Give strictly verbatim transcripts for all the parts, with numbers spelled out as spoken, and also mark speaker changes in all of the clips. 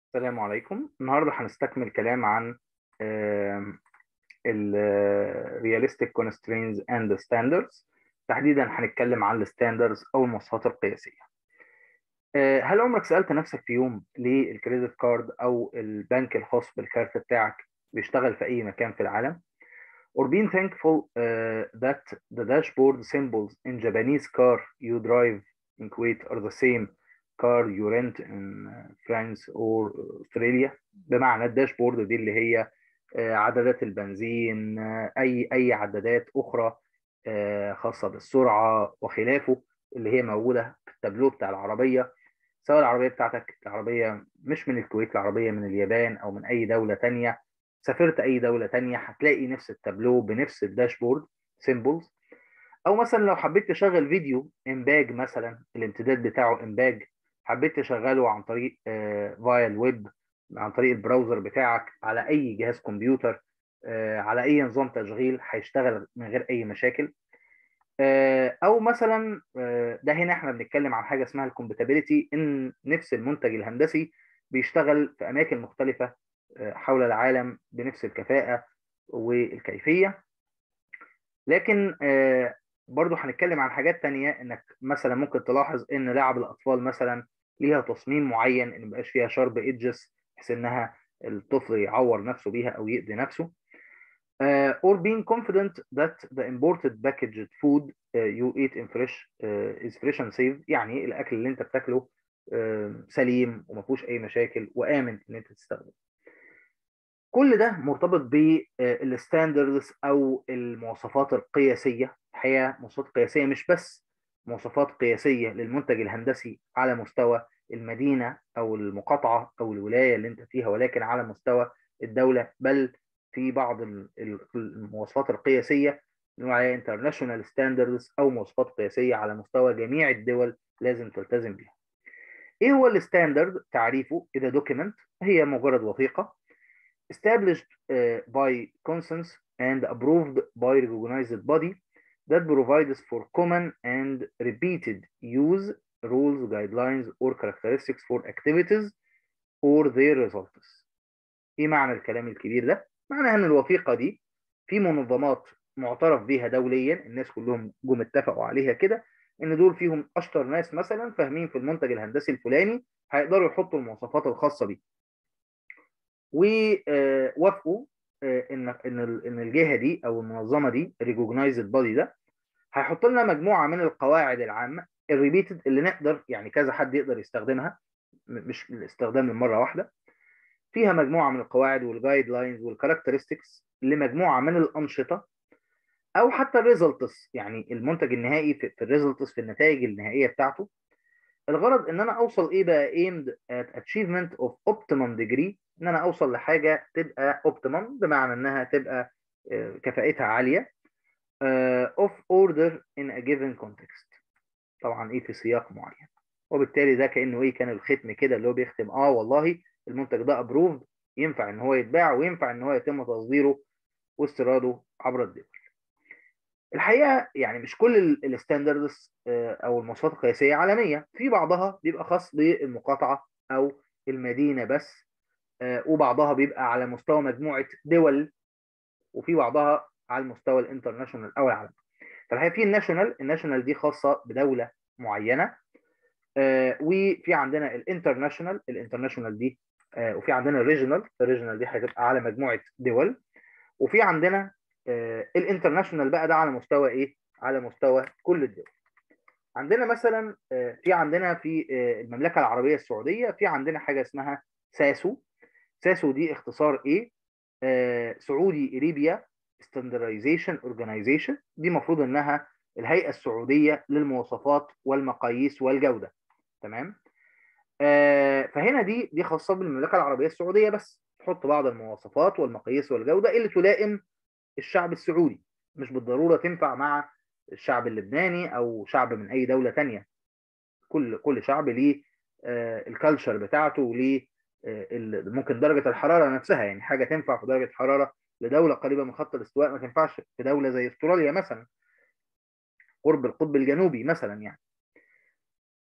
Speaker 1: السلام عليكم. النهارده هنستكمل كلام عن ال realistic constraints and standards. تحديدا هنتكلم عن الستاندرز او المواصفات القياسيه. آه، هل عمرك سألت نفسك في يوم ليه الكريدت كارد او البنك الخاص بالكارت بتاعك بيشتغل في اي مكان في العالم؟ Or being thankful uh, that the dashboard symbols in Japanese car you drive in Kuwait are the same car you rent in uh, France or Australia. بمعنى الداشبورد دي اللي هي آه، عدادات البنزين، آه، اي اي عدادات اخرى آه، خاصة بالسرعة وخلافه، اللي هي موجودة في التابلو بتاع العربية. سواء العربية بتاعتك العربية مش من الكويت، العربية من اليابان أو من أي دولة تانية، سافرت أي دولة تانية هتلاقي نفس التابلو بنفس الداشبورد سيمبلز. أو مثلا لو حبيت تشغل فيديو إمباج، مثلا الامتداد بتاعه إمباج، حبيت تشغله عن طريق آه فايا الويب، عن طريق البراوزر بتاعك على أي جهاز كمبيوتر، آه على أي نظام تشغيل، هيشتغل من غير أي مشاكل. آه، او مثلا آه، ده هنا احنا بنتكلم عن حاجه اسمها الكومباتيبيليتي، ان نفس المنتج الهندسي بيشتغل في اماكن مختلفه آه، حول العالم بنفس الكفاءه والكيفيه. لكن آه، برضو هنتكلم عن حاجات تانية، انك مثلا ممكن تلاحظ ان لعب الاطفال مثلا ليها تصميم معين، ان مبقاش فيها شارب ايدجز بحيث انها الطفل يعور نفسه بيها او يأذي نفسه. uh, or being confident that the imported packaged food uh, you eat in fresh uh, is fresh and safe. يعني الاكل اللي انت بتاكله uh, سليم وما فيهوش اي مشاكل وامن ان انت تستخدمه. كل ده مرتبط بالستاندردز او المواصفات القياسيه. الحقيقه مواصفات قياسيه مش بس مواصفات قياسيه للمنتج الهندسي على مستوى المدينه او المقاطعه او الولايه اللي انت فيها، ولكن على مستوى الدوله. بل في بعض ال- ال- المواصفات القياسيه نقول عليها انترناشونال ستاندردز او مواصفات قياسيه على مستوى جميع الدول لازم تلتزم بيها. ايه هو الستاندرد؟ تعريفه اذا دوكيمنت، هي مجرد وثيقه established uh, by consensus and approved by recognized body that provides for common and repeated use, rules, guidelines, or characteristics for activities or their results. ايه معنى الكلام الكبير ده؟ معنى ان الوثيقة دي في منظمات معترف بيها دوليا، الناس كلهم جم اتفقوا عليها كده، ان دول فيهم اشطر ناس مثلا فاهمين في المنتج الهندسي الفلاني، هيقدروا يحطوا المواصفات الخاصة بيه. ووافقوا ان ان ان الجهه دي او المنظمه دي ريكوجنايزد بادي ده هيحط لنا مجموعه من القواعد العامه الريبيتد اللي نقدر يعني كذا حد يقدر يستخدمها، مش الاستخدام من مره واحده. فيها مجموعه من القواعد والجايد لاينز والكاركترستكس لمجموعه من الانشطه، او حتى الريزلتس، يعني المنتج النهائي في, في الريزلتس، في النتائج النهائيه بتاعته. الغرض ان انا اوصل ايه بقى؟ aimed at achievement of optimum degree، ان انا اوصل لحاجه تبقى optimum، بمعنى انها تبقى آه، كفاءتها عاليه، آه، of order in a given context، طبعا ايه في سياق معين. وبالتالي ده كانه ايه، كان الختم كده اللي هو بيختم اه والله المنتج ده ابروفد، ينفع ان هو يتباع وينفع ان هو يتم تصديره واستيراده عبر الدول. الحقيقه يعني مش كل الستاندردز او المواصفات القياسيه عالميه، في بعضها بيبقى خاص بالمقاطعه او المدينه بس، آه، وبعضها بيبقى على مستوى مجموعه دول، وفي بعضها على المستوى الانترناشونال او العالمي. فالحقيقه في الناشونال، الناشونال دي خاصه بدوله معينه، آه، وفي عندنا الانترناشونال، الانترناشونال دي آه، وفي عندنا الريجونال، الريجونال دي هتبقى على مجموعه دول، وفي عندنا آه، الانترناشونال بقى ده على مستوى ايه؟ على مستوى كل الدول. عندنا مثلا آه، في عندنا في آه، المملكه العربيه السعوديه في عندنا حاجه اسمها ساسو. ساسو دي اختصار ايه؟ آه، سعودي اريبيا ستاندرايزيشن اورجانيزيشن. دي المفروض انها الهيئه السعوديه للمواصفات والمقاييس والجوده. تمام. آه، فهنا دي دي خاصه بالمملكه العربيه السعوديه بس، تحط بعض المواصفات والمقاييس والجوده اللي تلائم الشعب السعودي، مش بالضروره تنفع مع الشعب اللبناني او شعب من اي دوله تانية. كل كل شعب ليه آه، الكالتشر بتاعته، وليه آه، ال- ممكن درجه الحراره نفسها، يعني حاجه تنفع في درجه حراره لدوله قريبه من خط الاستواء ما تنفعش في دوله زي استراليا مثلا، قرب القطب الجنوبي مثلا يعني.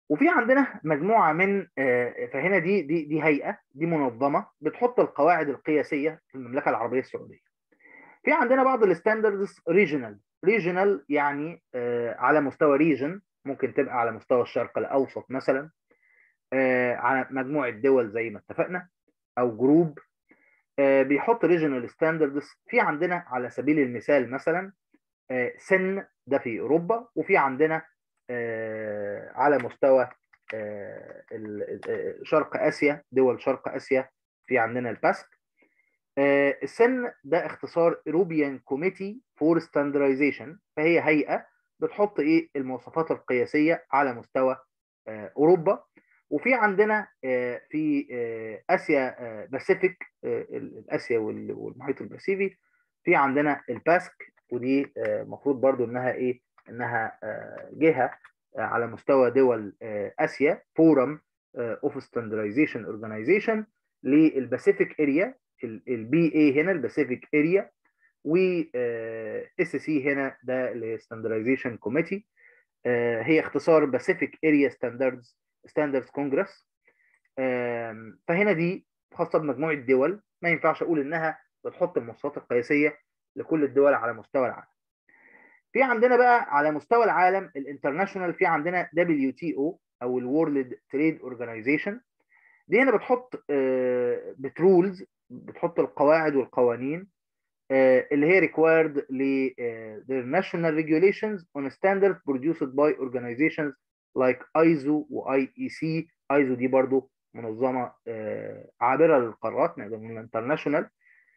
Speaker 1: وفي عندنا مجموعه من آه، فهنا دي دي دي هيئه، دي منظمه بتحط القواعد القياسيه في المملكه العربيه السعوديه. في عندنا بعض الستاندردز ريجونال. ريجونال يعني آه، على مستوى ريجن، ممكن تبقى على مستوى الشرق الاوسط مثلا، آه، على مجموعه دول زي ما اتفقنا، او جروب. آه، بيحط ريجونال ستاندردز. في عندنا على سبيل المثال مثلا آه، سن، ده في اوروبا. وفي عندنا آه، على مستوى آه، ال- آه، شرق اسيا، دول شرق اسيا، في عندنا الباسك. آه، السن ده اختصار European Committee for Standardization، فهي هيئة بتحط ايه المواصفات القياسية على مستوى آه، اوروبا. وفي عندنا آه، في آه، اسيا آه، باسيفيك، آه، ال- اسيا وال- والمحيط الباسيفي، في عندنا الباسك. ودي المفروض برضو انها ايه، انها آه، جهة آه، على مستوى دول آه، اسيا، فورم اوف ستاندردايزيشن اورجانيزيشن للباسيفيك اريا. البي اي هنا الباسيفيك اريا، و اس سي هنا ده الستاندردايزيشن كوميتي. هي اختصار باسيفيك اريا ستاندردز ستاندردز كونجرس. فهنا دي خاصه بمجموعه دول، ما ينفعش اقول انها بتحط المواصفات القياسيه لكل الدول على مستوى العالم. في عندنا بقى على مستوى العالم الانترناشونال، في عندنا دبليو تي او او الورلد تريد اورجانيزيشن. دي هنا بتحط آه، بترولز، بتحط القواعد والقوانين آه، اللي هي required ل آه، their national regulations on standards produced by organizations like ايزو و اي اي سي. ايزو دي برضو منظمة آه، عابرة للقارات، نقدر نقول انترناشونال.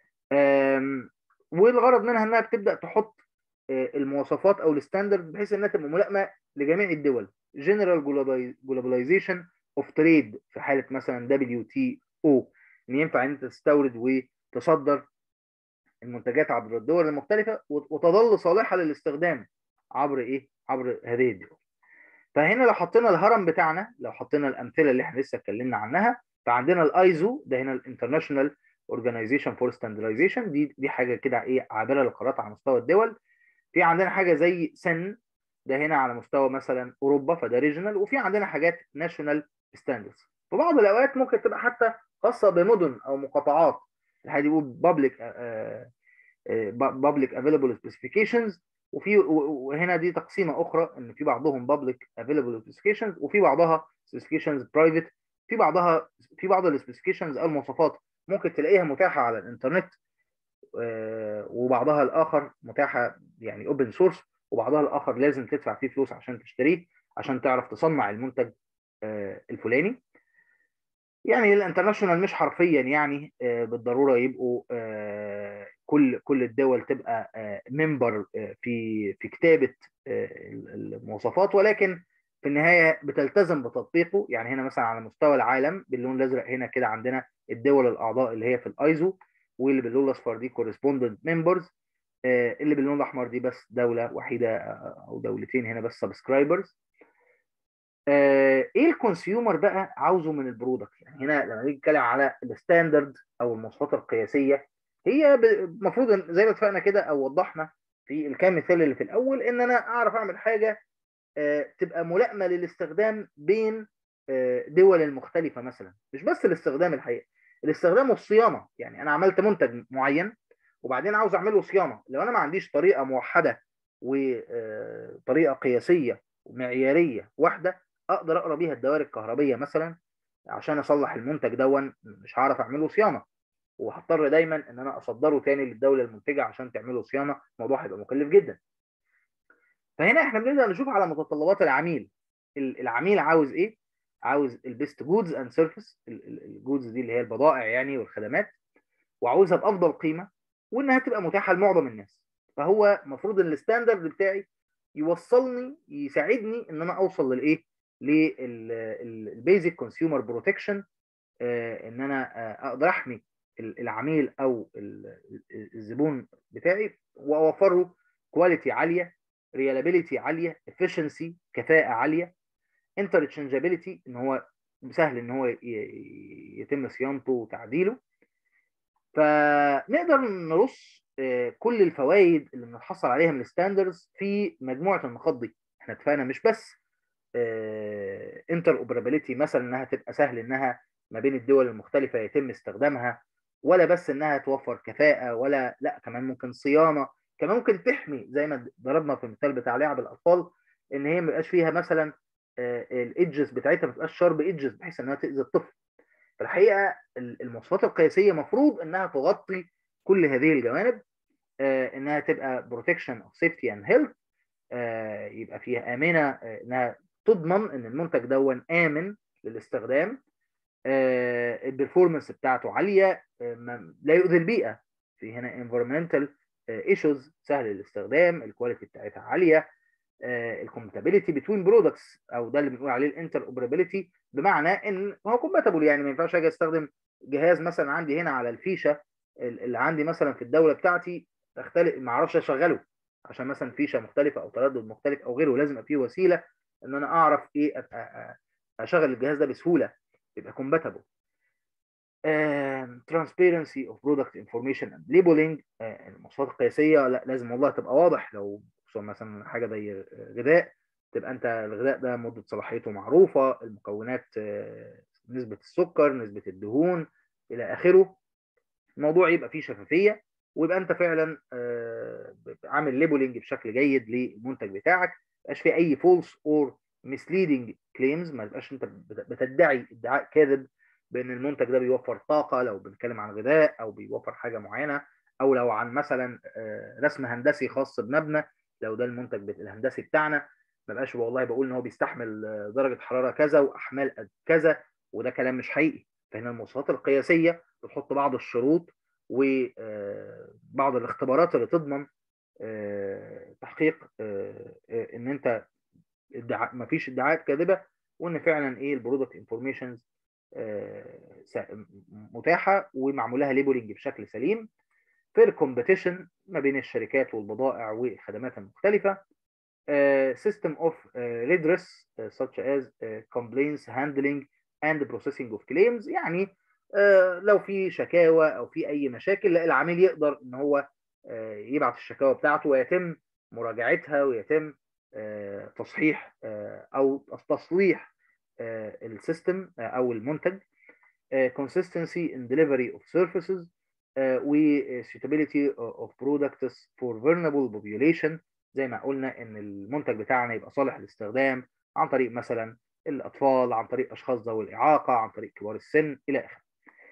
Speaker 1: والغرض منها انها بتبدأ تحط آه، المواصفات او الستاندرد بحيث انها تبقى ملائمة لجميع الدول. general globalization of trade في حالة مثلا دبليو تي او، ان ينفع ان انت تستورد وتصدر المنتجات عبر الدول المختلفة وتظل صالحة للاستخدام عبر ايه؟ عبر هذه الدول. فهنا لو حطينا الهرم بتاعنا، لو حطينا الامثله اللي احنا لسه اتكلمنا عنها، فعندنا الايزو ده هنا الانترناشونال اورجانيزيشن فور ستاندردايزيشن، دي دي حاجه كده ايه عابره للقارات على مستوى الدول. في عندنا حاجه زي سن، ده هنا على مستوى مثلا اوروبا، فده ريجونال. وفي عندنا حاجات ناشونال ستاندردز، في بعض الاوقات ممكن تبقى حتى خاصه بمدن او مقاطعات. الحاجه دي بيقول بابليك بابليك افيلبل سبيسيفيكيشنز. وفي وهنا دي تقسيمه اخرى، ان في بعضهم بابليك افيلبل سبيسيفيكيشنز وفي بعضها سبيسيفيكيشنز برايفت. في بعضها في بعض السبيسيفيكيشنز او المواصفات ممكن تلاقيها متاحه على الانترنت، آه، وبعضها الاخر متاحه يعني اوبن سورس، وبعضها الاخر لازم تدفع فيه فلوس عشان تشتريه عشان تعرف تصنع المنتج آه، الفلاني. يعني الانترناشونال مش حرفيا يعني آه، بالضروره يبقوا آه، كل كل الدول تبقى ممبر في في كتابه آه، المواصفات، ولكن في النهايه بتلتزم بتطبيقه. يعني هنا مثلا على مستوى العالم باللون الازرق هنا كده عندنا الدول الاعضاء اللي هي في الايزو، واللي باللون الاصفر دي كورسبوندنت ممبرز، اللي باللون الاحمر دي بس دوله وحيده آه، او دولتين هنا بس سبسكرايبرز. آه، ايه الكونسيومر بقى عاوزه من البرودكت؟ يعني هنا لما نيجي نتكلم على الستاندرد او المواصفات القياسيه، هي المفروض زي ما اتفقنا كده او وضحنا في الكام مثال اللي في الاول، ان انا اعرف اعمل حاجه آه، تبقى ملائمه للاستخدام بين آه، دول المختلفه. مثلا مش بس الاستخدام الحقيقه، الاستخدام والصيانه. يعني انا عملت منتج معين وبعدين عاوز اعمل له صيانه، لو انا ما عنديش طريقه موحده وطريقه قياسيه ومعياريه واحده اقدر اقرا بيها الدوائر الكهربيه مثلا عشان اصلح المنتج دون، مش هعرف اعمله صيانه، وهضطر دايما ان انا اصدره تاني للدوله المنتجه عشان تعمله صيانه. الموضوع هيبقى مكلف جدا. فهنا احنا بنبدا نشوف على متطلبات العميل. العميل عاوز ايه؟ عاوز البيست جودز اند سيرفيس، الجودز دي اللي هي البضائع يعني والخدمات، وعاوزها بافضل قيمه، وانها تبقى متاحه لمعظم الناس. فهو المفروض ان الستاندرد بتاعي يوصلني، يساعدني ان انا اوصل للايه؟ للبيزك كونسيومر بروتكشن، ان انا آه، اقدر احمي العميل او الزبون بتاعي، واوفره كواليتي عاليه، ريلابيليتي عاليه، افشنسي كفاءه عاليه، انترتشنجابيلتي ان هو سهل ان هو يتم صيانته وتعديله. فنقدر نرص آه، كل الفوائد اللي بنحصل عليها من الستاندرز في مجموعه النقاط دي. احنا اتفقنا مش بس انتر اوبرابيليتي مثلا، انها تبقى سهل انها ما بين الدول المختلفه يتم استخدامها، ولا بس انها توفر كفاءه، ولا لا كمان ممكن صيانه، كمان ممكن تحمي زي ما ضربنا في المثال بتاع لعب الاطفال، ان هي ما يبقاش فيها مثلا الايدجز بتاعتها ما تبقاش شارب ايدجز بحيث انها تاذي الطفل. في الحقيقه المواصفات القياسيه مفروض انها تغطي كل هذه الجوانب، آه، انها تبقى بروتكشن اوف سيفتي اند هيلث، يبقى فيها امنه، آه، انها تضمن ان المنتج ده امن للاستخدام، آه، البرفورمانس بتاعته عاليه، آه، ما- لا يؤذي البيئه، في هنا environmental ايشوز سهل الاستخدام، الكواليتي بتاعتها عاليه، الكومباتيبيليتي بتوين برودكتس، او ده اللي بنقول عليه الانتر اوبرابيلتي، بمعنى ان هو كومباتبل، يعني ما ينفعش اجي استخدم جهاز مثلا عندي هنا على الفيشه اللي عندي مثلا في الدوله بتاعتي تختلف، ما اعرفش اشغله عشان مثلا فيشه مختلفه او تردد مختلف او غيره، لازم يبقى فيه وسيله ان انا اعرف ايه أ- أ- أ- اشغل الجهاز ده بسهوله، يبقى كومباتبل. ترانسبيرنسي اوف برودكت انفورميشن اند ليبلنج، المواصفات القياسيه لا لازم والله تبقى واضح، لو خصوصا مثلا حاجه زي غذاء، تبقى انت الغذاء ده مده صلاحيته معروفه، المكونات، آه، نسبه السكر، نسبه الدهون، الى اخره. الموضوع يبقى فيه شفافيه، ويبقى انت فعلا آه، عامل ليبلنج بشكل جيد للمنتج بتاعك، ما يبقاش فيه اي فولس اور misleading claims، ما تبقاش انت بتدعي ادعاء كاذب بان المنتج ده بيوفر طاقه لو بنتكلم عن غذاء، او بيوفر حاجه معينه، او لو عن مثلا آه، رسم هندسي خاص بمبنى، لو ده المنتج الهندسي بتاعنا، ما بقاش والله بقول ان هو بيستحمل آه، درجه حراره كذا واحمال قد كذا، وده كلام مش حقيقي. فهنا المواصفات القياسيه بتحط بعض الشروط وبعض الاختبارات اللي تضمن آه، تحقيق آه، آه، ان انت ادعاء ما فيش ادعاءات كاذبه، وان فعلا ايه البرودكت انفورميشنز متاحه ومعمول لها ليبلنج بشكل سليم. فير كومبيتيشن ما بين الشركات والبضائع والخدمات المختلفه. uh, system of uh, redress uh, such as uh, complaints handling and processing of claims، يعني uh, لو في شكاوى او في اي مشاكل، لا العميل يقدر ان هو uh, يبعت الشكاوى بتاعته ويتم مراجعتها، ويتم uh, تصحيح uh, او تصليح uh, السيستم uh, او المنتج. uh, consistency in delivery of services uh, و suitability of products for vulnerable population، زي ما قلنا ان المنتج بتاعنا يبقى صالح للاستخدام عن طريق مثلا الاطفال، عن طريق اشخاص ذوي الاعاقه، عن طريق كبار السن، الى اخره.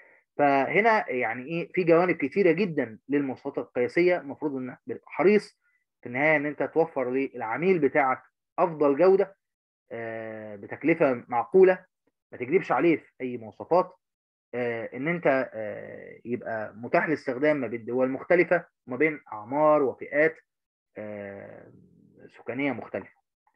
Speaker 1: فهنا يعني ايه في جوانب كتيره جدا للمواصفات القياسيه، المفروض انك تبقى حريص في النهايه ان انت توفر للعميل بتاعك افضل جوده آه، بتكلفه معقوله، ما تكذبش عليه في اي مواصفات، آه، ان انت آه، يبقى متاح للاستخدام ما بين دول مختلفه وما بين اعمار وفئات آه، سكانيه مختلفه.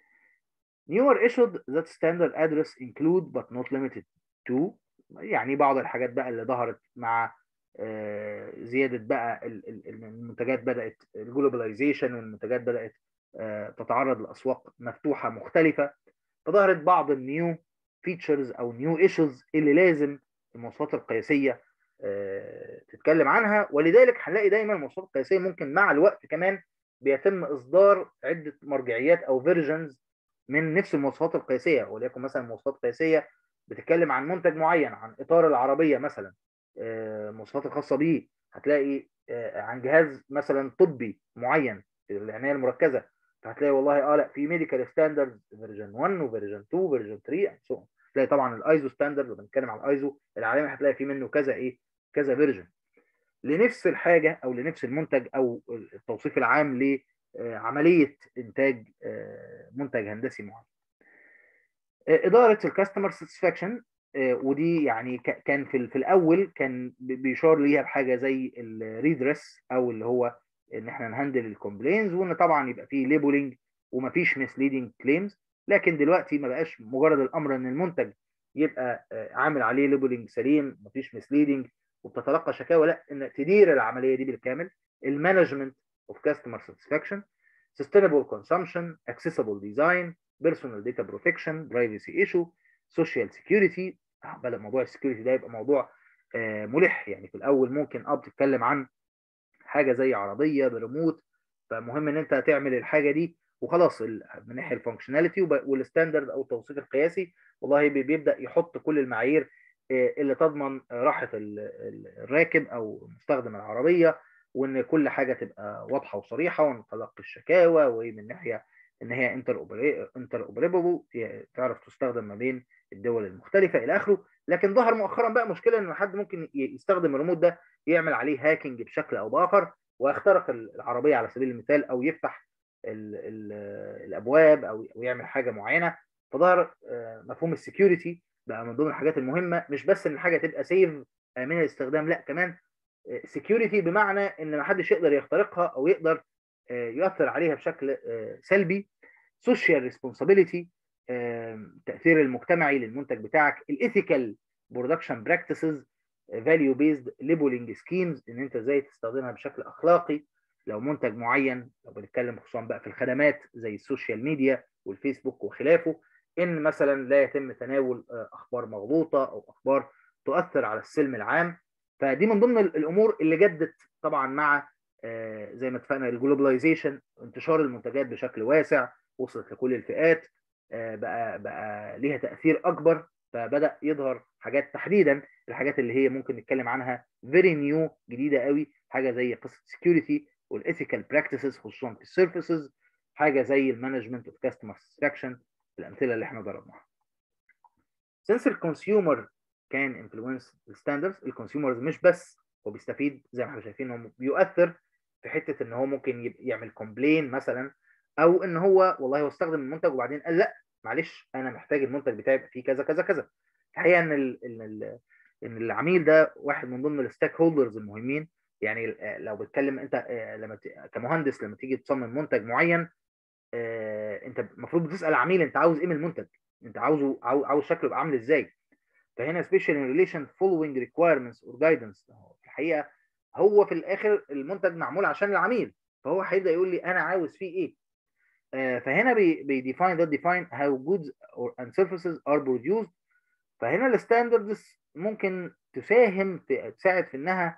Speaker 1: newer issued that standard address include but not limited to، يعني بعض الحاجات بقى اللي ظهرت مع آه، زياده بقى ال- ال- المنتجات، بدات الجلوباليزيشن، والمنتجات بدات آه، تتعرض لاسواق مفتوحه مختلفه، فظهرت بعض النيو فيتشرز او نيو ايشوز اللي لازم المواصفات القياسيه آه، تتكلم عنها. ولذلك هنلاقي دايما المواصفات القياسيه ممكن مع الوقت كمان بيتم اصدار عده مرجعيات او فيرجنز من نفس المواصفات القياسيه، وليكن مثلا مواصفات قياسيه بتتكلم عن منتج معين، عن اطار العربيه مثلا، آه، المواصفات الخاصه بيه، هتلاقي آه، عن جهاز مثلا طبي معين في العنايه المركزه، فهتلاقي والله اه لا في ميديكال ستاندرد فيرجن واحد وفيرجن اتنين وفيرجن تلاتة سو so. تلاقي طبعا الايزو ستاندرد، لو بنتكلم على الايزو العالمي هتلاقي في منه كذا ايه كذا فيرجن لنفس الحاجه او لنفس المنتج، او التوصيف العام لعمليه انتاج آه، منتج هندسي معين. آه، اداره الكاستمر ساتسفاكشن، ودي يعني كان في في الاول كان بيشار ليها بحاجه زي الريدرس، او اللي هو ان احنا نهندل الكومبلينز، وان طبعا يبقى فيه ليبلنج ومفيش مسليدنج كليمز. لكن دلوقتي ما بقاش مجرد الامر ان المنتج يبقى آه، عامل عليه ليبلنج سليم، مفيش مسليدنج وبتتلقى شكاوى، لا ان تدير العمليه دي بالكامل. المانجمنت اوف كاستمر ساتسفاكشن، sustainable consumption, accessible design, personal data protection, privacy issue, social security. بدأ موضوع السكيورتي ده يبقى موضوع آه، ملح، يعني في الاول ممكن اه بتتكلم عن حاجه زي عربيه بريموت، فمهم ان انت تعمل الحاجه دي وخلاص. ال- من ناحيه الفانكشناليتي والستاندرد او التوصيف القياسي، والله بي- بيبدا يحط كل المعايير آه، اللي تضمن آه، راحه ال- ال- الراكب او مستخدم العربيه، وان كل حاجه تبقى واضحه وصريحه، وان تلقي الشكاوى، ومن ناحيه ان هي انتر انتر اوبريبل، تعرف تستخدم ما بين الدول المختلفه الى اخره. لكن ظهر مؤخرا بقى مشكله ان حد ممكن ي- يستخدم الريموت ده يعمل عليه هاكينج بشكل او باخر، ويخترق العربيه على سبيل المثال، او يفتح ال ال الابواب، او أو يعمل حاجه معينه. فظهر آه، مفهوم السكيورتي بقى من ضمن الحاجات المهمه. مش بس ان الحاجه تبقى سيف امنه للاستخدام، لا كمان سكيورتي بمعنى ان ما حدش يقدر يخترقها او يقدر آه، يؤثر عليها بشكل آه، سلبي. سوشيال ريسبونسابيلتي، التاثير المجتمعي للمنتج بتاعك. الايثيكال برودكشن براكتسز، فاليو بيزد ليبلنج سكيمز، ان انت ازاي تستخدمها بشكل اخلاقي. لو منتج معين، لو بنتكلم خصوصا بقى في الخدمات زي السوشيال ميديا والفيسبوك وخلافه، ان مثلا لا يتم تناول آه، اخبار مغلوطه او اخبار تؤثر على السلم العام. فدي من ضمن الامور اللي جدت طبعا مع آه، زي ما اتفقنا الجلوبلايزيشن، انتشار المنتجات بشكل واسع، وصلت لكل الفئات، آه، بقى بقى ليها تاثير اكبر. فبدا يظهر حاجات، تحديدا الحاجات اللي هي ممكن نتكلم عنها فيري نيو، جديده قوي، حاجه زي قصه سكيورتي والايثيكال براكتسز خصوصا في السيرفيسز، حاجه زي المانجمنت اوف كاستمر ساتسفاكشن، الامثله اللي احنا ضربناها. since الكونسيومر كان انفلونس الستاندردز، الكونسيومرز مش بس هو بيستفيد زي ما احنا شايفين، هو بيؤثر في حته ان هو ممكن يعمل كومبلين مثلا، او ان هو والله هو استخدم المنتج وبعدين قال لا معلش انا محتاج المنتج بتاعي يبقى فيه كذا كذا كذا. الحقيقه ان ال ان ال ان العميل ده واحد من ضمن الستيك هولدرز المهمين. يعني لو بتكلم انت لما كمهندس لما تيجي تصمم منتج معين، انت المفروض بتسال العميل انت عاوز ايه من المنتج، انت عاوزه عاوز, عاوز شكله يبقى عامل ازاي. فهنا special in relation following requirements or guidance، في الحقيقه هو في الاخر المنتج معمول عشان العميل، فهو هيبدا يقول لي انا عاوز فيه ايه. آه فهنا بي, بي define that define how goods or and services are produced. فهنا الستاندردز ممكن تساهم في تساعد في انها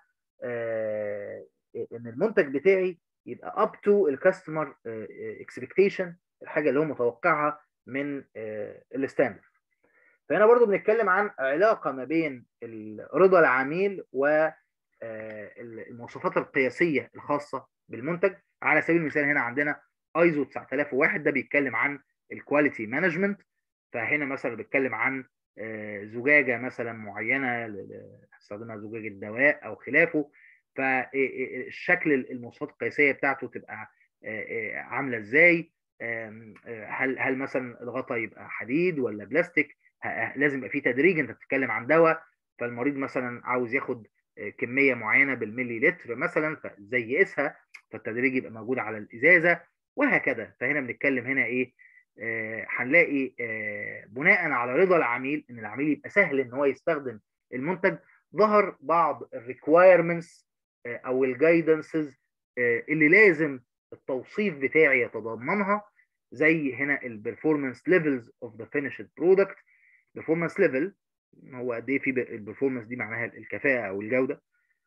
Speaker 1: آه ان المنتج بتاعي يبقى up to الكاستمر اكسبكتيشن، الحاجه اللي هو متوقعها من آه الستاندرد. فهنا برضو بنتكلم عن علاقة ما بين رضا العميل والمواصفات القياسية الخاصة بالمنتج. على سبيل المثال هنا عندنا ايزو تسعة آلاف وواحد، ده بيتكلم عن الكواليتي مانجمنت. فهنا مثلا بيتكلم عن آه، زجاجة مثلا معينة، هستخدمها زجاجة دواء أو خلافه، فالشكل المواصفات القياسية بتاعته تبقى آه، آه، عاملة ازاي. آم، آه، هل هل مثلا الغطا يبقى حديد ولا بلاستيك. لازم يبقى في تدريج، انت بتتكلم عن دواء، فالمريض مثلا عاوز ياخد كميه معينه بالملي لتر مثلا، فازاي يقيسها، فالتدريج يبقى موجود على الازازه وهكذا. فهنا بنتكلم هنا ايه، آه هنلاقي آه بناء على رضا العميل ان العميل يبقى سهل ان هو يستخدم المنتج، ظهر بعض الريكوايرمنتس آه او الجايدنسز آه اللي لازم التوصيف بتاعي يتضمنها، زي هنا البرفورمانس ليفلز اوف ذا فينيشد برودكت. performance level هو قد ايه في البرفورمانس، دي معناها الكفاءه او الجوده.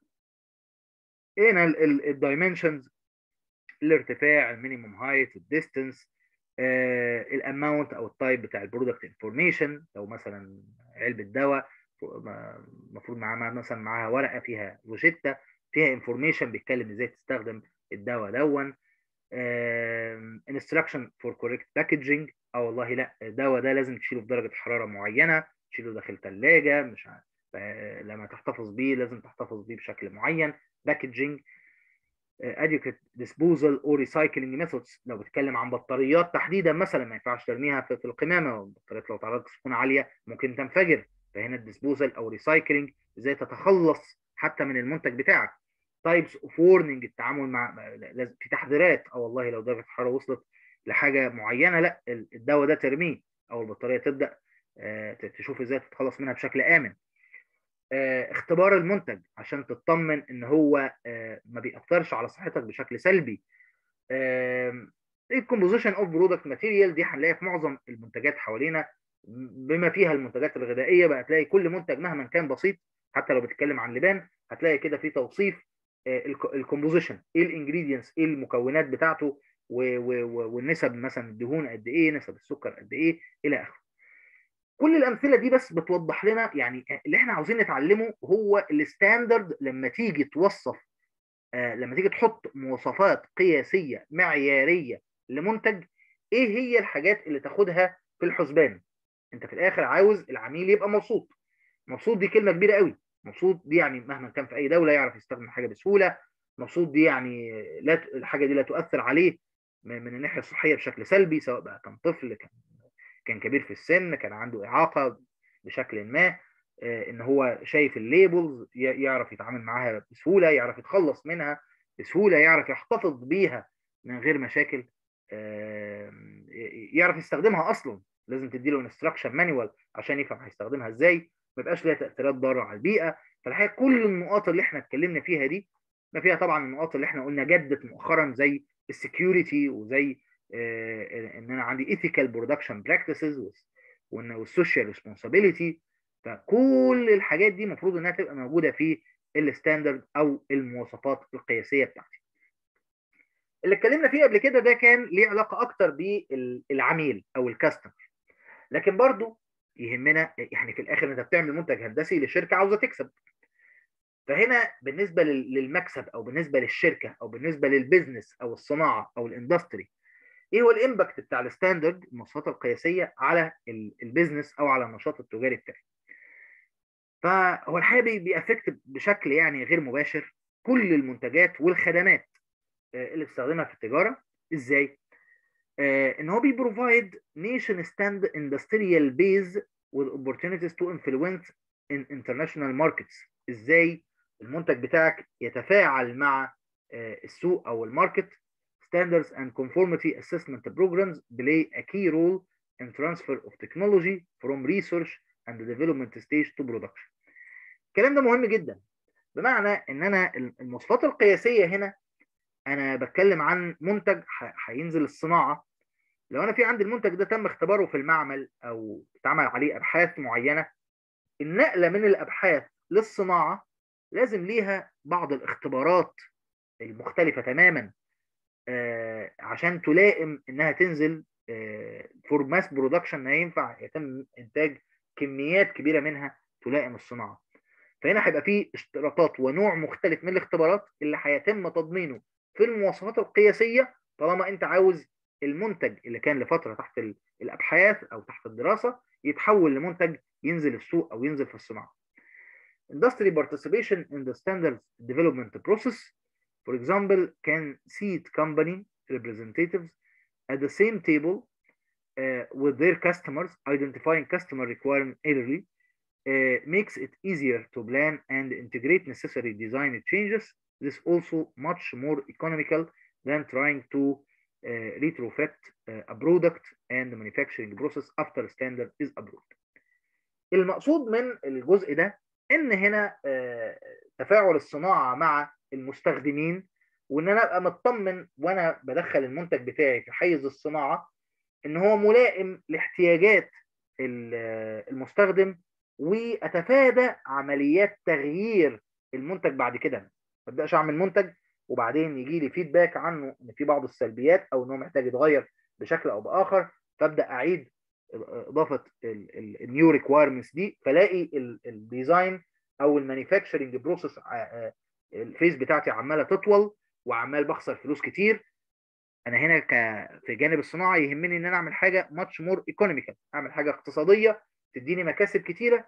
Speaker 1: هنا الدايمنشنز، الارتفاع، المينيموم هايت، الديستنس، الاماونت او التايب بتاع البرودكت انفورميشن. لو مثلا علبه دواء المفروض معاها مثلا معاها ورقه فيها روشته فيها انفورميشن بيتكلم ازاي تستخدم الدواء دون. انستراكشن فور كوريكت باكجينج، اه والله لا الدواء ده لازم تشيله في درجه حراره معينه، تشيله داخل ثلاجه مش عارف، لما تحتفظ بيه لازم تحتفظ بيه بشكل معين. باكجينج، adequate disposal or recycling methods. لو بتكلم عن بطاريات تحديدا مثلا ما ينفعش ترميها في القمامه، البطاريات لو تعرضت لسخونه عاليه ممكن تنفجر. فهنا الديسبوزال او ريسايكلينج، ازاي تتخلص حتى من المنتج بتاعك. تايبس اوف وورنينج، التعامل مع لازم في تحذيرات، او والله لو درجه الحراره وصلت لحاجه معينه لا الدواء ده ترميه، او البطاريه تبدا تشوف ازاي تتخلص منها بشكل امن. اختبار المنتج عشان تطمن ان هو ما بيأثرش على صحتك بشكل سلبي. الكومبوزيشن اوف برودكت ماتيريال، دي هنلاقيها في معظم المنتجات حوالينا بما فيها المنتجات الغذائيه. بقى تلاقي كل منتج مهما كان بسيط، حتى لو بتتكلم عن لبان هتلاقي كده في توصيف الكومبوزيشن، ايه الانجريدينتس، ايه المكونات بتاعته، والنسب مثلا الدهون قد ايه، نسب السكر قد ايه، الى اخره. كل الامثله دي بس بتوضح لنا يعني اللي احنا عاوزين نتعلمه هو الستاندرد. لما تيجي توصف آه لما تيجي تحط مواصفات قياسيه معياريه لمنتج، ايه هي الحاجات اللي تاخدها في الحسبان؟ انت في الاخر عاوز العميل يبقى مبسوط. مبسوط دي كلمه كبيره قوي. مبسوط دي يعني مهما كان في اي دوله يعرف يستخدم الحاجه بسهوله. مبسوط دي يعني لا ت- الحاجه دي لا تؤثر عليه من من الناحيه الصحيه بشكل سلبي، سواء بقى كان طفل، كان كان كبير في السن، كان عنده اعاقه بشكل ما. آه، ان هو شايف الليبلز يعرف يتعامل معاها بسهوله، يعرف يتخلص منها بسهوله، يعرف يحتفظ بيها من غير مشاكل. آه، يعرف يستخدمها اصلا. لازم تديله انستراكشن مانيوال عشان يفهم هيستخدمها ازاي، ما يبقاش ليها تاثيرات ضاره على البيئه. فالحقيقه كل النقاط اللي احنا اتكلمنا فيها دي، ما فيها طبعا النقاط اللي احنا قلنا جدت مؤخرا زي السكيورتي، وزي آه، ان انا عندي ethical production practices، وان والسوشيال ريسبونسابيلتي. فكل الحاجات دي المفروض انها تبقى موجوده في الستاندرد او المواصفات القياسيه بتاعتي. اللي اتكلمنا فيه قبل كده ده كان ليه علاقه اكتر بالعميل او الكاستمر، لكن برضو يهمنا يعني في الاخر انت بتعمل منتج هندسي لشركه عاوزه تكسب. فهنا بالنسبه للمكسب او بالنسبه للشركه او بالنسبه للبيزنس او الصناعه او الاندستري، ايه هو الامباكت بتاع الستاندرد المواصفات القياسيه على البيزنس او على النشاط التجاري بتاعي؟ فهو الحقيقه بيأفكت بشكل يعني غير مباشر كل المنتجات والخدمات آه، اللي بتستخدمها في التجاره. ازاي؟ آه، ان هو بيبروفايد نيشن ستاند اندستريال بيز with opportunities to influence in international markets. ازاي المنتج بتاعك يتفاعل مع آه، السوق او الماركت. Standards and conformity assessment programs play a key role in transfer of technology from research and development stage to production. الكلام ده مهم جدا، بمعنى ان انا المواصفات القياسيه هنا انا بتكلم عن منتج هينزل الصناعه. لو انا في عندي المنتج ده تم اختباره في المعمل او اتعمل عليه ابحاث معينه، النقله من الابحاث للصناعه لازم ليها بعض الاختبارات المختلفه تماما آه عشان تلائم انها تنزل فور ماس برودكشن، ينفع يتم انتاج كميات كبيره منها تلائم الصناعه. فهنا هيبقى فيه اشتراطات ونوع مختلف من الاختبارات اللي هيتم تضمينه في المواصفات القياسيه، طالما انت عاوز المنتج اللي كان لفتره تحت الابحاث او تحت الدراسه يتحول لمنتج ينزل السوق او ينزل في الصناعه. Industry participation in the standards development process, for example, can seat company representatives at the same table uh, with their customers, identifying customer requirement early, uh, makes it easier to plan and integrate necessary design changes. This is also much more economical than trying to uh, retrofit uh, a product and the manufacturing process after standard is approved. المقصود من الجزء ده ان هنا uh, تفاعل الصناعه مع المستخدمين، وان انا ابقى مطمن وانا بدخل المنتج بتاعي في حيز الصناعه ان هو ملائم لاحتياجات المستخدم، واتفادى عمليات تغيير المنتج بعد كده. ما ابداش اعمل منتج وبعدين يجي لي فيدباك عنه ان في بعض السلبيات او ان هو محتاج يتغير بشكل او باخر، فابدا اعيد اضافه النيو ريكوايرمنتس دي، فلاقي الديزاين او المانيفاكتشرنج بروسيس الفيز بتاعتي عماله تطول وعمال بخسر فلوس كتير. انا هنا ك في جانب الصناعه يهمني ان انا اعمل حاجه ماتش مور ايكونوميكال، اعمل حاجه اقتصاديه تديني مكاسب كتيره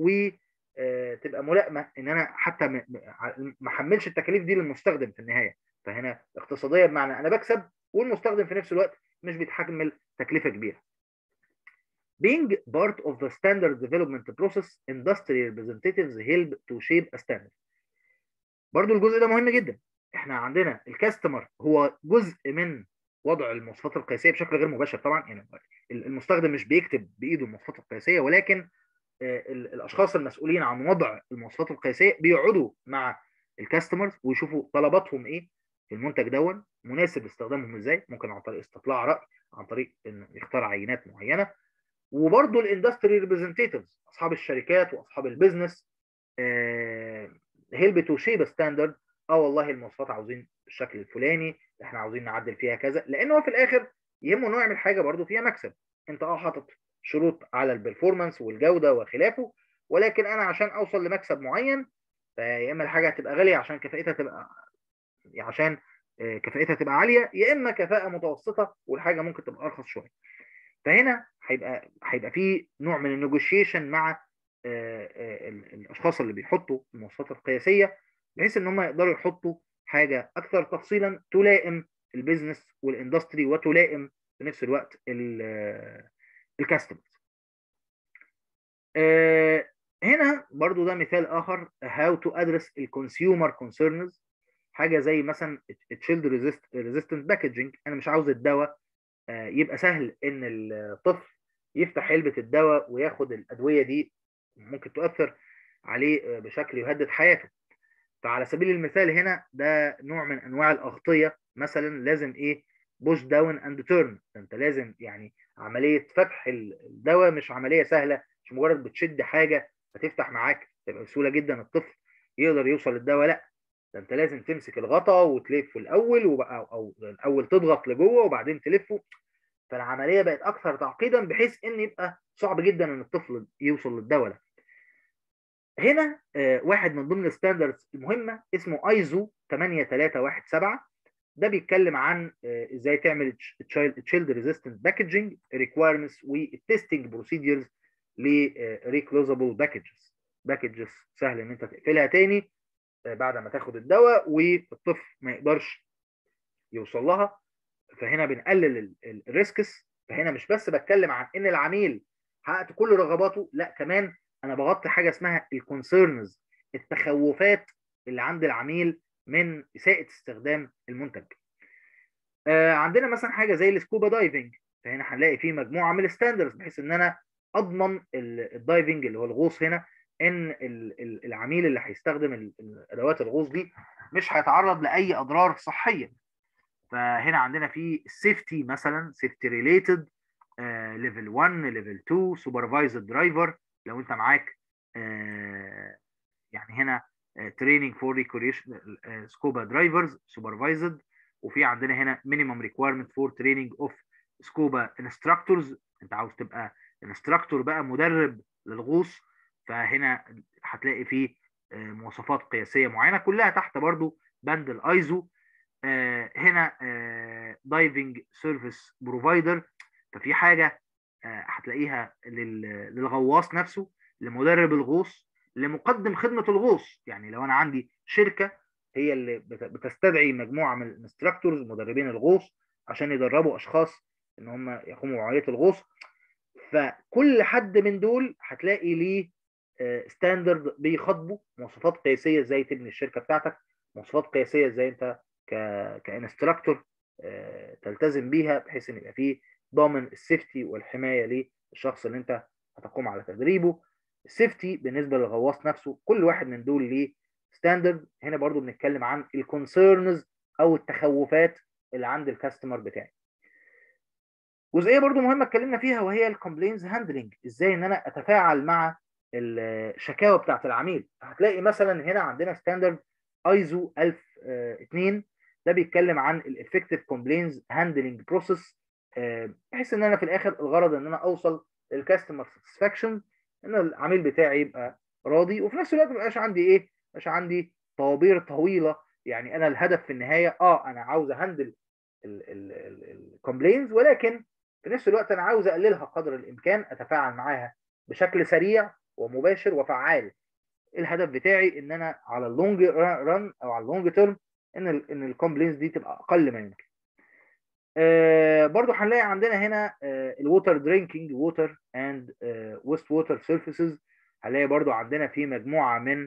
Speaker 1: وتبقى ملائمه ان انا حتى ما احملش التكاليف دي للمستخدم في النهايه. فهنا اقتصاديه بمعنى انا بكسب والمستخدم في نفس الوقت مش بيتحمل تكلفه كبيره. Being part of the standard development process, industry representatives help to shape a standard. برضو الجزء ده مهم جدا. احنا عندنا الكاستمر هو جزء من وضع المواصفات القياسيه بشكل غير مباشر طبعا، يعني المستخدم مش بيكتب بايده المواصفات القياسيه، ولكن الاشخاص المسؤولين عن وضع المواصفات القياسيه بيقعدوا مع الكاستمرز ويشوفوا طلباتهم ايه في المنتج دون، مناسب لاستخدامهم ازاي، ممكن عن طريق استطلاع راي، عن طريق انه يختار عينات معينه. وبرضه الاندستري ريبريزنتيفز اصحاب الشركات واصحاب البيزنس هيلب تو شيب ستاندرد اه والله المواصفات عاوزين الشكل الفلاني، احنا عاوزين نعدل فيها كذا، لان هو في الاخر يهمه انه يعمل حاجه برضه فيها مكسب. انت اه حاطط شروط على البرفورمانس والجوده وخلافه، ولكن انا عشان اوصل لمكسب معين، فيا اما الحاجه هتبقى غاليه عشان كفاءتها تبقى عشان آه، كفاءتها تبقى عاليه، يا اما كفاءه متوسطه والحاجه ممكن تبقى ارخص شويه. فهنا هيبقى هيبقى في نوع من النيجوشيشن مع آه، آه، ال- الاشخاص اللي بيحطوا المواصفات القياسيه، بحيث ان هم يقدروا يحطوا حاجه اكثر تفصيلا تلائم البيزنس والاندستري وتلائم في نفس الوقت الكاستمرز. هنا برضو ده مثال اخر how to address الكونسيومر concerns. حاجه زي مثلا تشيلد ريزيستنت باكجينج. انا مش عاوز الدواء آه، يبقى سهل ان الطفل يفتح علبة الدواء وياخد الأدوية دي، ممكن تؤثر عليه آه، بشكل يهدد حياته. فعلى سبيل المثال هنا ده نوع من انواع الأغطية، مثلا لازم ايه، بوش داون اند تيرن. انت لازم يعني عملية فتح الدواء مش عملية سهلة، مش مجرد بتشد حاجة فتفتح معاك تبقى بسهولة جدا الطفل يقدر يوصل للدواء، لا، ده انت لازم تمسك الغطا وتلفه الاول، وبقى او الاول تضغط لجوه وبعدين تلفه. فالعمليه بقت اكثر تعقيدا، بحيث ان يبقى صعب جدا ان الطفل يوصل للدواء ده. هنا آه، واحد من ضمن الستاندردز المهمه اسمه ايزو ثمانية ثلاثة واحد سبعة. ده بيتكلم عن آه، ازاي تعمل تشيلد ريزيستنت باكجينج ريكويرمنتس والتستنج بروسيدرز لريكلوزابل باكجز. باكجز سهل ان انت تقفلها تاني آه، بعد ما تاخد الدواء والطفل ما يقدرش يوصل لها. فهنا بنقلل الريسكس. فهنا مش بس بتكلم عن ان العميل حققت كل رغباته، لا كمان انا بغطي حاجه اسمها الكونسيرنز، التخوفات اللي عند العميل من اساءه استخدام المنتج. آه عندنا مثلا حاجه زي السكوبا دايفنج. فهنا هنلاقي فيه مجموعه من الستاندرز بحيث ان انا اضمن الدايفنج اللي هو الغوص هنا، ان العميل اللي هيستخدم ادوات الغوص دي مش هيتعرض لاي اضرار صحيه. فهنا عندنا في السيفتي مثلا سيفتي ريليتد ليفل واحد ليفل اتنين سوبرفايزد درايفر. لو انت معاك آه يعني هنا تريننج فور ريكوريشن سكوبا درايفرز سوبرفايزد. وفي عندنا هنا مينيمم ريكويرمنت فور تريننج اوف سكوبا انستراكتورز. انت عاوز تبقى انستراكتور بقى مدرب للغوص، فهنا هتلاقي فيه آه، مواصفات قياسيه معينه كلها تحت برضو بند الايزو. آه، هنا دايفنج سيرفيس بروفايدر. ففي حاجه آه، هتلاقيها لل- للغواص نفسه، لمدرب الغوص، لمقدم خدمه الغوص. يعني لو انا عندي شركه هي اللي بت- بتستدعي مجموعه من الانستراكتورز مدربين الغوص عشان يدربوا اشخاص ان هم يقوموا بعمليه الغوص. فكل حد من دول هتلاقي ليه ستاندرد بيخاطبه، مواصفات قياسيه ازاي تبني الشركه بتاعتك، مواصفات قياسيه ازاي انت ك كانستراكتور آه، تلتزم بيها، بحيث ان يبقى فيه ضامن السيفتي والحمايه للشخص اللي انت هتقوم على تدريبه. السيفتي بالنسبه للغواص نفسه، كل واحد من دول ليه ستاندرد. هنا برضو بنتكلم عن الكونسيرنز او التخوفات اللي عند الكاستمر بتاعي. جزئيه برضو مهمه اتكلمنا فيها وهي الكومبلينز هاندلنج، ازاي ان انا اتفاعل مع الشكاوى بتاعت العميل. هتلاقي مثلا هنا عندنا ستاندرد ايزو ألف واثنين. ده بيتكلم عن الافكتيف كومبلينز هاندلنج بروسيس، بحيث ان انا في الاخر الغرض ان انا اوصل للكاستمر ساتسفاكشن، ان العميل بتاعي يبقى راضي، وفي نفس الوقت ما يبقاش عندي ايه، ما يبقاش عندي طوابير طويله. يعني انا الهدف في النهايه اه انا عاوز اهندل الكومبلينز، ولكن في نفس الوقت انا عاوز اقللها قدر الامكان، اتفاعل معاها بشكل سريع ومباشر وفعال. الهدف بتاعي ان انا على اللونج ران او على اللونج تيرم ان ال ان الكومبلينز دي تبقى اقل ما يمكن. آه برضو هنلاقي عندنا هنا الووتر درينكينج ووتر اند ويست ووتر سيرفيسز. هنلاقي برضو عندنا في مجموعه من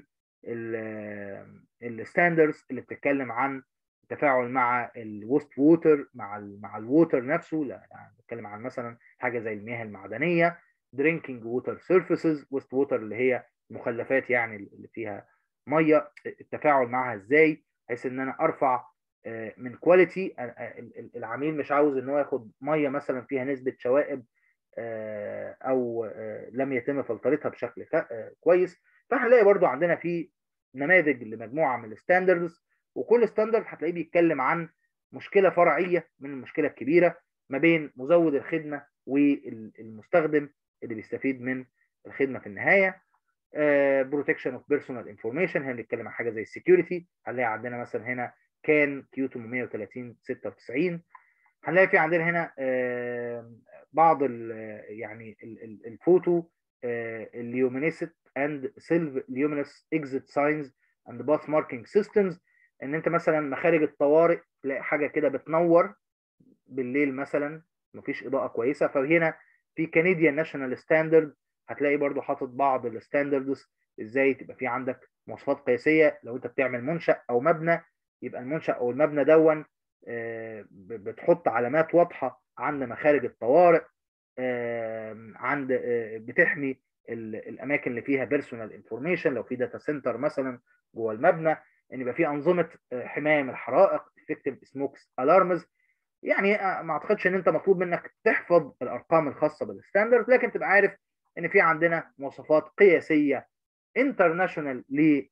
Speaker 1: الستاندرز اللي بتتكلم عن التفاعل مع الوست ووتر، مع ال مع الووتر نفسه. لا يعني بتكلم عن مثلا حاجه زي المياه المعدنيه، درينكينج ووتر سيرفيسز، ويست ووتر اللي هي مخلفات يعني اللي فيها ميه، التفاعل معها ازاي بحيث ان انا ارفع من كواليتي. العميل مش عاوز ان هو ياخد ميه مثلا فيها نسبه شوائب او لم يتم فلترتها بشكل كويس. فهنلاقي برضو عندنا في نماذج لمجموعه من الستاندردز وكل ستاندرد هتلاقيه بيتكلم عن مشكله فرعيه من المشكله الكبيره ما بين مزود الخدمه والمستخدم اللي بيستفيد من الخدمه في النهايه. بروتكشن اوف بيرسونال انفورميشن، هنتكلم عن حاجه زي السكيورتي، هنلاقي عندنا مثلا هنا كان كيو ثمانمية وثلاثين ستة وتسعين. هنلاقي في عندنا هنا بعض ال يعني الفوتو اليومينيسيت اند سيلف ليومينس اكزيت ساينز اند باث ماركينج سيستمز، ان انت مثلا مخارج الطوارئ تلاقي حاجه كده بتنور بالليل مثلا، مفيش اضاءه كويسه، فهنا في كنديان ناشونال ستاندرد هتلاقي برضو حاطط بعض الستاندردز ازاي تبقى في عندك مواصفات قياسيه. لو انت بتعمل منشأ او مبنى، يبقى المنشأ او المبنى دون بتحط علامات واضحه عند مخارج الطوارئ، عند بتحمي الاماكن اللي فيها بيرسونال انفورميشن، لو في داتا سنتر مثلا جوه المبنى، ان يبقى في انظمه حمايه من الحرائق، افكتيف سموكس الارمز. يعني ما اعتقدش ان انت مطلوب منك تحفظ الارقام الخاصه بالستاندرد، لكن تبقى عارف ان في عندنا مواصفات قياسيه انترناشونال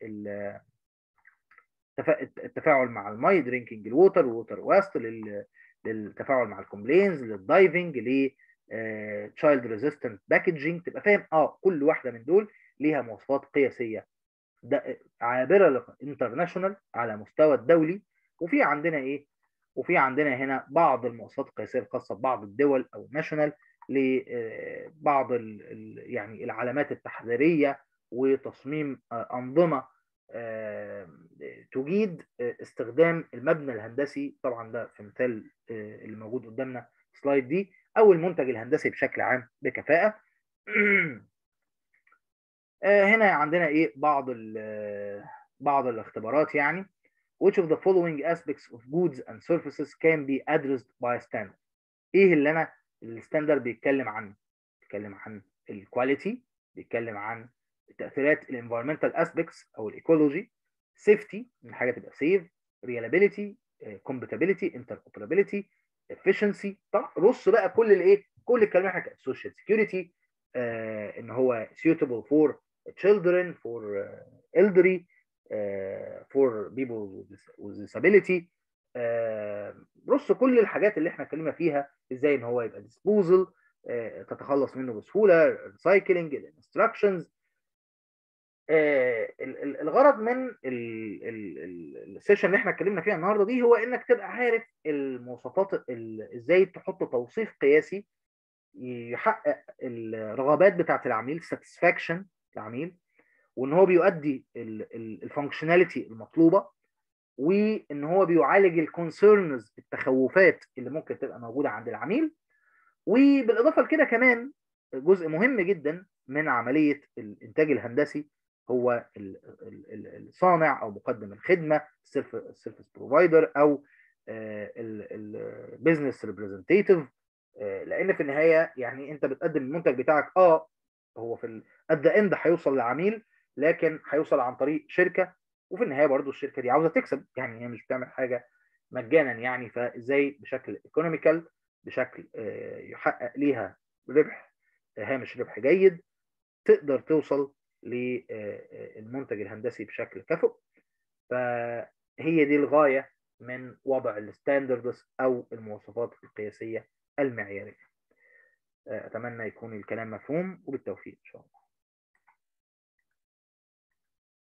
Speaker 1: للتفاعل مع المي، درينكينج الووتر ووتر واست، للتفاعل مع الكومبلينز، للدايفنج، ل تشايلد ريزيستنت باكجينج. تبقى فاهم اه كل واحده من دول ليها مواصفات قياسيه عابره انترناشونال على مستوى الدولي. وفي عندنا ايه؟ وفي عندنا هنا بعض المواصفات القياسيه الخاصه ببعض الدول او ناشونال لبعض ال ال يعني العلامات التحذيريه وتصميم انظمه تجيد استخدام المبنى الهندسي. طبعا ده في مثال اللي موجود قدامنا سلايد دي، او المنتج الهندسي بشكل عام بكفاءه. هنا عندنا ايه بعض بعض الاختبارات، يعني which of the following aspects of goods and services can be addressed by a standard. ايه اللي انا الستاندرد بيتكلم عنه؟ بيتكلم عن الكواليتي، بيتكلم عن تاثيرات الانفيرمنتال اسبيكتس او الايكولوجي، سيفتي، ان الحاجه تبقى سيف، ريلابيليتي، كومباتيبيليتي، انتركوبرابيلتي، efficiency. طب رص بقى كل الايه كل الكلام اللي احنا سوشيال سكيورتي، ان هو suitable for children, for uh, elderly, uh, for people with disability. uh, رص كل الحاجات اللي احنا اتكلمنا فيها، ازاي ان هو يبقى disposal، uh, تتخلص منه بسهوله، recycling، instructions. uh, الغرض من السيشن اللي احنا اتكلمنا فيها النهارده دي هو انك تبقى عارف المواصفات، ازاي تحط توصيف قياسي يحقق الرغبات بتاعت العميل، ساتسفاكشن العميل، وان هو بيؤدي الفانكشناليتي المطلوبه، وان هو بيعالج الكونسيرنز التخوفات اللي ممكن تبقى موجوده عند العميل. وبالاضافه لكده كمان جزء مهم جدا من عمليه الانتاج الهندسي هو الصانع او مقدم الخدمه، السيرفيس بروفايدر او البيزنس ريبريزنتيتيف. لان في النهايه يعني انت بتقدم المنتج بتاعك، اه هو في قد اند هيوصل للعميل، لكن هيوصل عن طريق شركه، وفي النهايه برضو الشركه دي عاوزه تكسب، يعني هي مش بتعمل حاجه مجانا يعني. فازاي بشكل ايكونوميكال، بشكل يحقق ليها ربح، هامش ربح جيد، تقدر توصل للمنتج الهندسي بشكل كفؤ. فهي دي الغايه من وضع الستاندردز او المواصفات القياسيه المعياريه. اتمنى يكون الكلام مفهوم، وبالتوفيق ان شاء الله.